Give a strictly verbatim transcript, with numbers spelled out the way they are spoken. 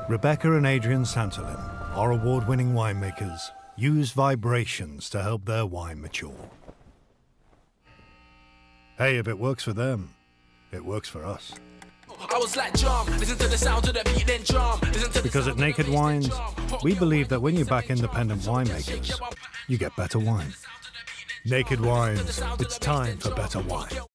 Rebecca and Adrian Santolin, our award-winning winemakers, use vibrations to help their wine mature. Hey, if it works for them, it works for us. I was like jump, listen to the sound of the beat, then jump. Because at Naked Wines, we believe that when you back independent winemakers, you get better wine. Naked Wines, it's time for better wine.